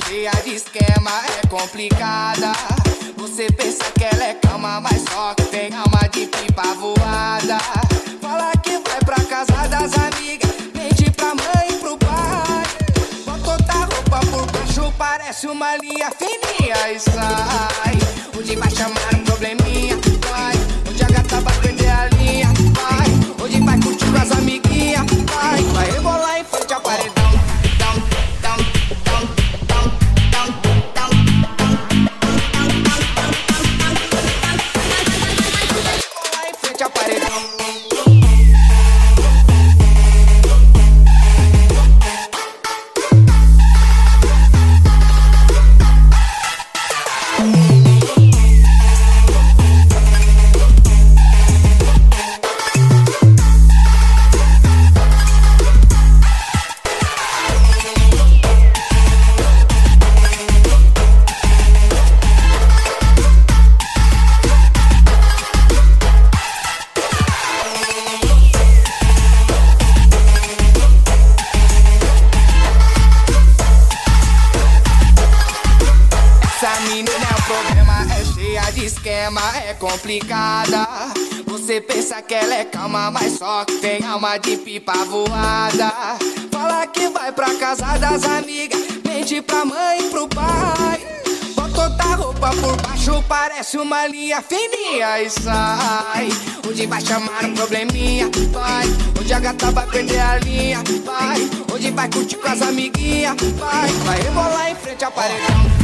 cheia de esquema, é complicada. Você pensa que ela é calma, mas só que tem alma de pipa voada. Fala que vai pra casa das amigas, mente pra mãe e pro pai. Botou a roupa por baixo, parece uma linha fininha e sai. Hoje vai chamar um probleminha, vai. Hoje a gata vai perder a linha, vai. Hoje vai curtir com as amiguinhas, vai. Vai rebolar em frente ao paredão. Essa menina é um problema, é cheia de esquema, é complicada. Você pensa que ela é calma, mas só que tem alma de pipa voada. Fala que vai pra casa das amigas, mente pra mãe e pro pai. Botou a roupa por baixo, parece uma linha fininha e sai. Hoje vai chamar um probleminha, vai. Hoje a gata vai perder a linha, vai. Hoje vai curtir com as amiguinhas, vai. Vai rebolar em frente ao paredão.